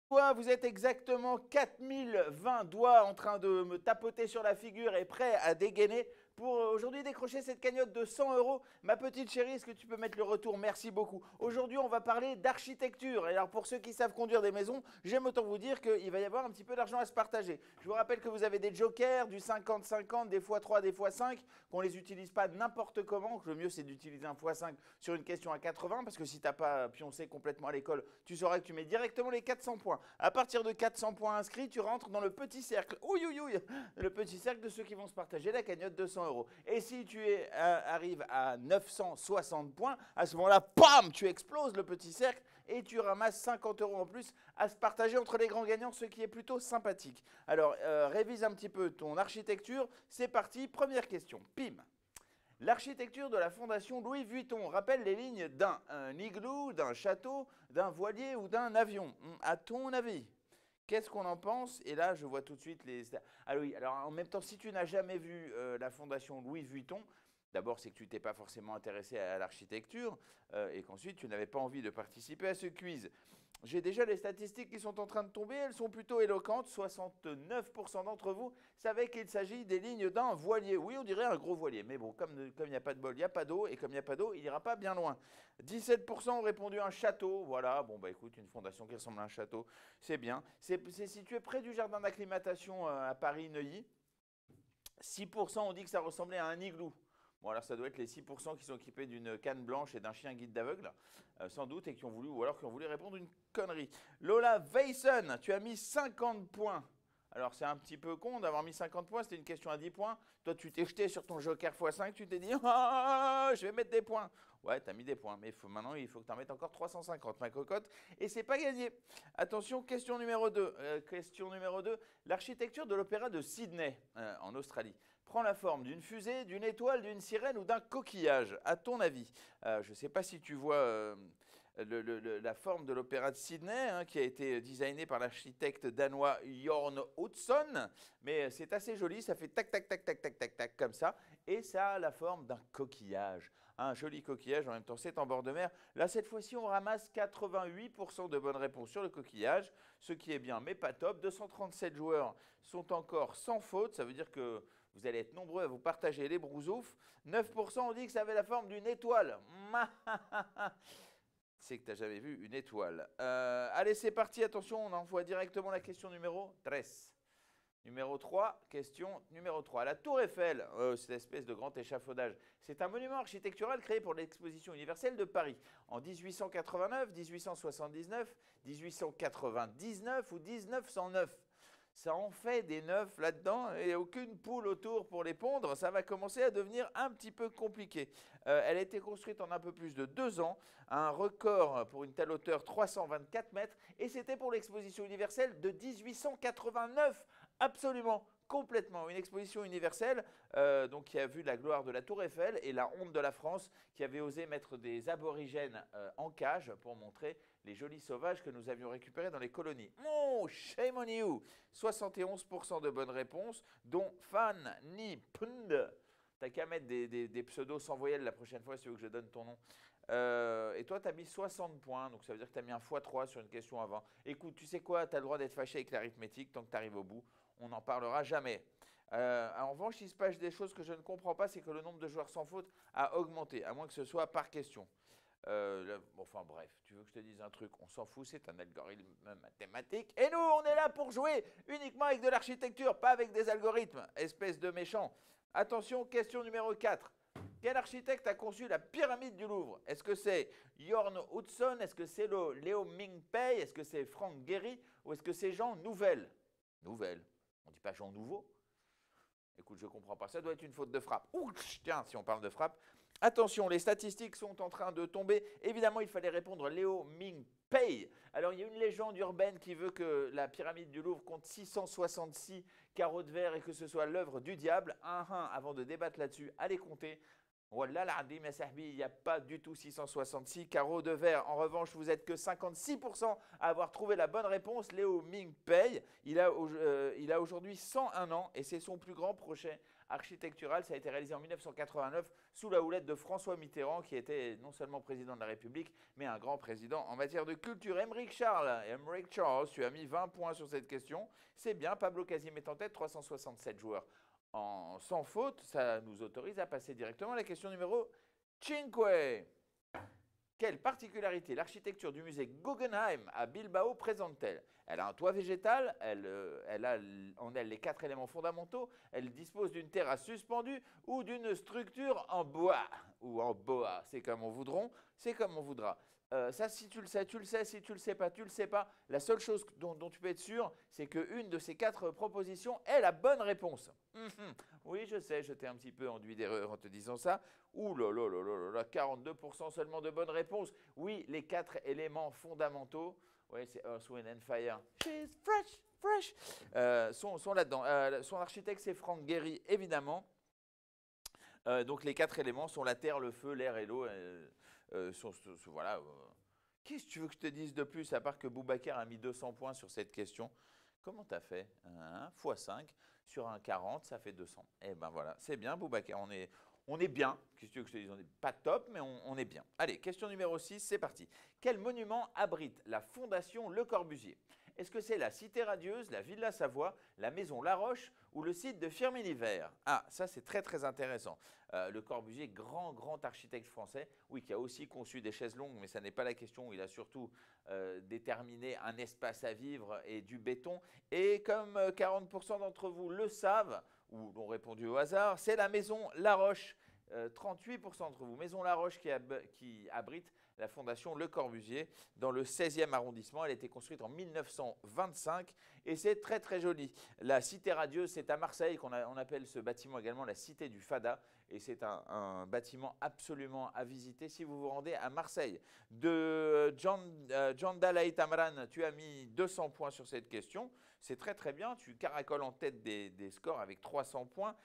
Vous êtes exactement 4020 doigts en train de me tapoter sur la figure et prêts à dégainer pour aujourd'hui décrocher cette cagnotte de 100 euros. Ma petite chérie, est-ce que tu peux mettre le retour? Merci beaucoup. Aujourd'hui, on va parler d'architecture. Et alors, pour ceux qui savent conduire des maisons, j'aime autant vous dire qu'il va y avoir un petit peu d'argent à se partager. Je vous rappelle que vous avez des jokers, du 50-50, des x3, des x5, qu'on ne les utilise pas n'importe comment. Le mieux, c'est d'utiliser un x5 sur une question à 80, parce que si tu n'as pas pioncé complètement à l'école, tu sauras que tu mets directement les 400 points. À partir de 400 points inscrits, tu rentres dans le petit cercle. Ouïe, ouïe, ouïe, le petit cercle de ceux qui vont se partager la cagnotte de 100 euros. Et si tu arrives à 960 points, à ce moment-là, pam, tu exploses le petit cercle et tu ramasses 50 euros en plus à se partager entre les grands gagnants, ce qui est plutôt sympathique. Alors, révise un petit peu ton architecture. C'est parti, première question. Pim. L'architecture de la fondation Louis Vuitton rappelle les lignes d'un igloo, d'un château, d'un voilier ou d'un avion. À ton avis, qu'est-ce qu'on en pense? Et là, je vois tout de suite les... Ah oui, alors en même temps, si tu n'as jamais vu la fondation Louis Vuitton, d'abord, c'est que tu t'es pas forcément intéressé à l'architecture et qu'ensuite, tu n'avais pas envie de participer à ce quiz. J'ai déjà les statistiques qui sont en train de tomber, elles sont plutôt éloquentes. 69% d'entre vous savaient qu'il s'agit des lignes d'un voilier. Oui, on dirait un gros voilier, mais bon, comme il n'y a pas de bol, il n'y a pas d'eau, et comme il n'y a pas d'eau, il n'ira pas bien loin. 17% ont répondu un château, voilà, bon bah écoute, une fondation qui ressemble à un château, c'est bien. C'est situé près du jardin d'acclimatation à Paris-Neuilly. 6% ont dit que ça ressemblait à un igloo. Bon, alors ça doit être les 6% qui sont équipés d'une canne blanche et d'un chien guide d'aveugle, sans doute, et qui ont voulu, ou alors qui ont voulu répondre une connerie. Lola Weissen, tu as mis 50 points. Alors c'est un petit peu con d'avoir mis 50 points, c'était une question à 10 points. Toi tu t'es jeté sur ton joker x5, tu t'es dit ah, je vais mettre des points. Ouais, tu as mis des points, mais maintenant il faut que tu en mettes encore 350, ma cocotte, et c'est pas gagné. Attention, question numéro 2. Question numéro 2. L'architecture de l'opéra de Sydney, en Australie, prend la forme d'une fusée, d'une étoile, d'une sirène ou d'un coquillage, à ton avis? Je ne sais pas si tu vois la forme de l'opéra de Sydney, hein, qui a été designé par l'architecte danois Jorn Utzon, mais c'est assez joli, ça fait tac, tac, tac, tac, tac, tac, tac, comme ça, et ça a la forme d'un coquillage. Un joli coquillage, en même temps c'est en bord de mer. Là, cette fois-ci, on ramasse 88% de bonnes réponses sur le coquillage, ce qui est bien, mais pas top. 237 joueurs sont encore sans faute, ça veut dire que vous allez être nombreux à vous partager les brousoufs. 9% ont dit que ça avait la forme d'une étoile. C'est que tu n'as jamais vu une étoile. Allez, c'est parti, attention, on envoie directement la question numéro 13. Numéro 3, question numéro 3. La Tour Eiffel, cette espèce de grand échafaudage, c'est un monument architectural créé pour l'exposition universelle de Paris en 1889, 1879, 1899 ou 1909. Ça en fait des neufs là-dedans et aucune poule autour pour les pondre. Ça va commencer à devenir un petit peu compliqué. Elle a été construite en un peu plus de 2 ans. Un record pour une telle hauteur, 324 mètres. Et c'était pour l'exposition universelle de 1889. Absolument, complètement. Une exposition universelle donc qui a vu la gloire de la Tour Eiffel et la honte de la France qui avait osé mettre des aborigènes en cage pour montrer les jolis sauvages que nous avions récupérés dans les colonies. Oh, shame on you! 71% de bonnes réponses, dont Fan Ni Pund. T'as qu'à mettre des pseudos sans voyelles la prochaine fois si tu veux que je donne ton nom. Et toi, tu as mis 60 points, donc ça veut dire que tu as mis un x3 sur une question à 20. Écoute, tu sais quoi, tu as le droit d'être fâché avec l'arithmétique tant que tu arrives au bout. On n'en parlera jamais. En revanche, il se passe des choses que je ne comprends pas, c'est que le nombre de joueurs sans faute a augmenté, à moins que ce soit par question. Enfin bref, tu veux que je te dise un truc, on s'en fout, c'est un algorithme mathématique. Et nous, on est là pour jouer uniquement avec de l'architecture, pas avec des algorithmes, espèce de méchant. Attention, question numéro 4. Quel architecte a conçu la pyramide du Louvre? Est-ce que c'est Jorn Utzon? Est-ce que c'est Léo Ming-Pei? Est-ce que c'est Franck Gehry? Ou est-ce que c'est Jean Nouvel? Nouvel. On ne dit pas Jean Nouveau? Écoute, je ne comprends pas. Ça doit être une faute de frappe. Ouh, tiens, si on parle de frappe. Attention, les statistiques sont en train de tomber. Évidemment, il fallait répondre Léo Ming-Pei. Alors, il y a une légende urbaine qui veut que la pyramide du Louvre compte 666 carreaux de verre et que ce soit l'œuvre du diable. Avant de débattre là-dessus, allez compter. Wallah l'adhim ya sahbi, il n'y a pas du tout 666 carreaux de verre. En revanche, vous n'êtes que 56% à avoir trouvé la bonne réponse. Léo Ming-Pei, il a aujourd'hui 101 ans et c'est son plus grand projet architectural. Ça a été réalisé en 1989 sous la houlette de François Mitterrand, qui était non seulement président de la République, mais un grand président en matière de culture. Émeric Charles, tu as mis 20 points sur cette question. C'est bien, Pablo Casim est en tête, 367 joueurs sans faute. Ça nous autorise à passer directement à la question numéro 5. Quelle particularité l'architecture du musée Guggenheim à Bilbao présente-t-elle? Elle a un toit végétal, elle a en elle les 4 éléments fondamentaux, elle dispose d'une terrasse suspendue ou d'une structure en bois ou en boa. C'est comme on voudra, c'est comme on voudra. Ça, si tu le sais, tu le sais. Si tu le sais pas, tu le sais pas. La seule chose dont tu peux être sûr, c'est qu'une de ces 4 propositions est la bonne réponse. Oui, je sais, je t'ai un petit peu enduit d'erreur en te disant ça. Ouh là là là là là, 42% seulement de bonnes réponses. Oui, les 4 éléments fondamentaux, oui, c'est Earth, Wind and Fire. She's fresh, fresh. Sont là-dedans. Son architecte, c'est Frank Gehry, évidemment. Donc les 4 éléments sont la terre, le feu, l'air et l'eau. Voilà. Qu'est-ce que tu veux que je te dise de plus, à part que Boubacar a mis 200 points sur cette question? Comment tu as fait? X 5 sur un 40, ça fait 200. Eh ben voilà, c'est bien Boubacar, on est bien. Qu'est-ce que tu veux que je te dise? On n'est pas top, mais on est bien. Allez, question numéro 6, c'est parti. Quel monument abrite la Fondation Le Corbusier? Est-ce que c'est la Cité radieuse, la Villa Savoie, la Maison Laroche ou le site de Firminy-Vert? Ah, ça c'est très très intéressant. Le Corbusier, grand architecte français, oui, qui a aussi conçu des chaises longues, mais ça n'est pas la question. Il a surtout déterminé un espace à vivre et du béton. Et comme 40% d'entre vous le savent, ou l'ont répondu au hasard, c'est la Maison Laroche. 38% d'entre vous. Maison Laroche qui abrite la Fondation Le Corbusier dans le 16e arrondissement. Elle a été construite en 1925 et c'est très très joli. La Cité radieuse, c'est à Marseille qu'on appelle ce bâtiment également la Cité du Fada et c'est un bâtiment absolument à visiter si vous vous rendez à Marseille. De John Dalai Tamran, tu as mis 200 points sur cette question. C'est très très bien. Tu caracoles en tête des scores avec 300 points.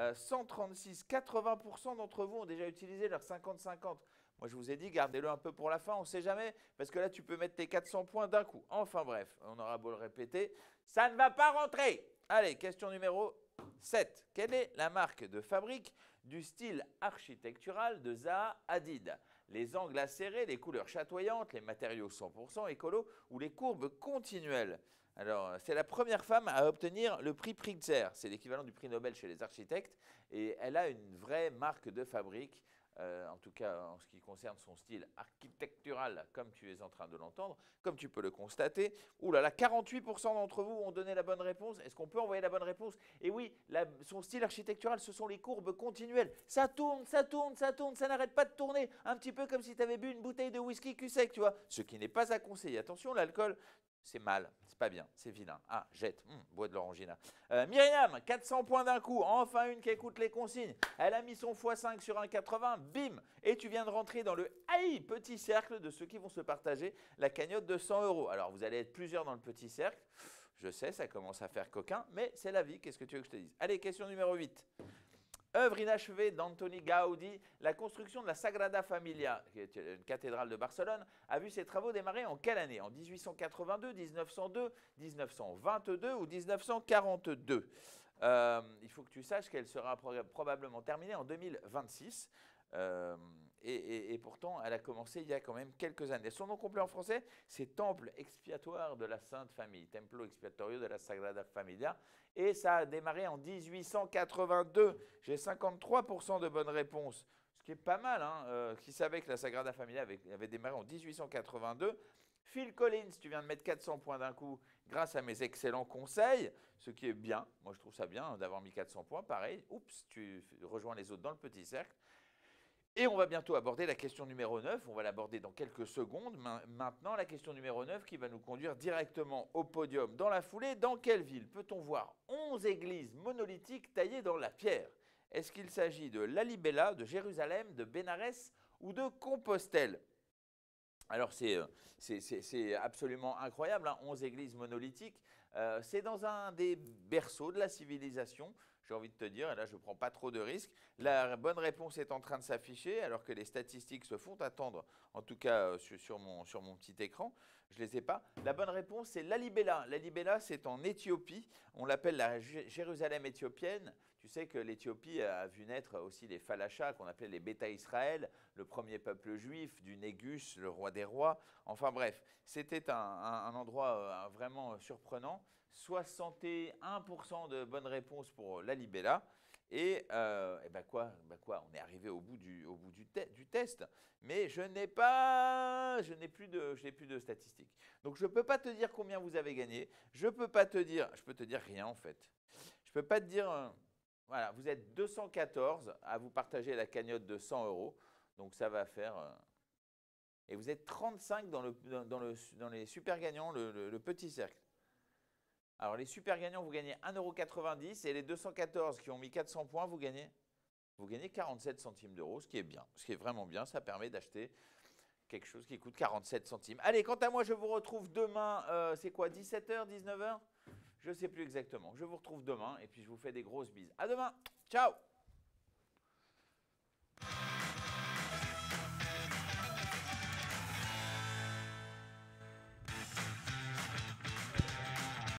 136, 80% d'entre vous ont déjà utilisé leur 50-50. Moi, je vous ai dit, gardez-le un peu pour la fin, on ne sait jamais, parce que là, tu peux mettre tes 400 points d'un coup. Enfin bref, on aura beau le répéter, ça ne va pas rentrer. Allez, question numéro 7. Quelle est la marque de fabrique du style architectural de Zaha Hadid? Les angles acérés, les couleurs chatoyantes, les matériaux 100% écolo ou les courbes continuelles? Alors, c'est la première femme à obtenir le prix Pritzker. C'est l'équivalent du prix Nobel chez les architectes. Et elle a une vraie marque de fabrique, en tout cas en ce qui concerne son style architectural, comme tu es en train de l'entendre, comme tu peux le constater. Ouh là là, 48% d'entre vous ont donné la bonne réponse. Est-ce qu'on peut envoyer la bonne réponse? Et oui, son style architectural, ce sont les courbes continuelles. Ça tourne, ça tourne, ça tourne, ça n'arrête pas de tourner. Un petit peu comme si tu avais bu une bouteille de whisky cul sec, tu vois. Ce qui n'est pas à conseiller. Attention, l'alcool, c'est mal, c'est pas bien, c'est vilain. Ah, jette, bois de l'orangina. Myriam, 400 points d'un coup, enfin une qui écoute les consignes. Elle a mis son x5 sur un 80, bim. Et tu viens de rentrer dans le petit cercle de ceux qui vont se partager la cagnotte de 100 €. Alors, vous allez être plusieurs dans le petit cercle. Je sais, ça commence à faire coquin, mais c'est la vie, qu'est-ce que tu veux que je te dise? Allez, question numéro 8. Œuvre inachevée d'Antoni Gaudi, la construction de la Sagrada Familia, qui est une cathédrale de Barcelone, a vu ses travaux démarrer en quelle année? En 1882, 1902, 1922 ou 1942? Il faut que tu saches qu'elle sera probablement terminée en 2026. Et pourtant, elle a commencé il y a quand même quelques années. Son nom complet en français, c'est Temple expiatoire de la Sainte Famille, Templo Expiatorio de la Sagrada Familia. Et ça a démarré en 1882. J'ai 53% de bonnes réponses, ce qui est pas mal. Qui savait que la Sagrada Familia avait démarré en 1882? Phil Collins, tu viens de mettre 400 points d'un coup grâce à mes excellents conseils, ce qui est bien. Moi, je trouve ça bien d'avoir mis 400 points. Pareil, oups, tu rejoins les autres dans le petit cercle. Et on va bientôt aborder la question numéro 9, on va l'aborder dans quelques secondes. Maintenant, la question numéro 9 qui va nous conduire directement au podium. Dans la foulée, dans quelle ville peut-on voir 11 églises monolithiques taillées dans la pierre? Est-ce qu'il s'agit de Lalibela, de Jérusalem, de Bénarès ou de Compostelle? Alors c'est absolument incroyable, 11 églises monolithiques. C'est dans un des berceaux de la civilisation, j'ai envie de te dire, et là je ne prends pas trop de risques. La bonne réponse est en train de s'afficher, alors que les statistiques se font attendre, en tout cas sur mon petit écran. Je ne les ai pas. La bonne réponse, c'est Lalibela. Lalibela, c'est en Éthiopie. On l'appelle la Jérusalem éthiopienne. Tu sais que l'Éthiopie a vu naître aussi les Falachas, qu'on appelait les Bêta Israël, le premier peuple juif, du Négus, le roi des rois. Enfin bref, c'était un endroit vraiment surprenant. 61% de bonnes réponses pour la Libella. Et ben quoi, on est arrivé au bout du test. Mais je n'ai plus de statistiques. Donc je ne peux pas te dire combien vous avez gagné. Je peux te dire rien en fait. Je peux pas te dire, voilà, vous êtes 214 à vous partager la cagnotte de 100 euros. Donc ça va faire, et vous êtes 35 dans les super gagnants, le petit cercle. Alors les super gagnants, vous gagnez 1,90 € et les 214 qui ont mis 400 points, vous gagnez 47 centimes d'euros, ce qui est bien, ce qui est vraiment bien. Ça permet d'acheter quelque chose qui coûte 47 centimes. Allez, quant à moi, je vous retrouve demain, c'est quoi, 17 h, 19 h? Je ne sais plus exactement. Je vous retrouve demain et puis je vous fais des grosses bises. À demain, ciao!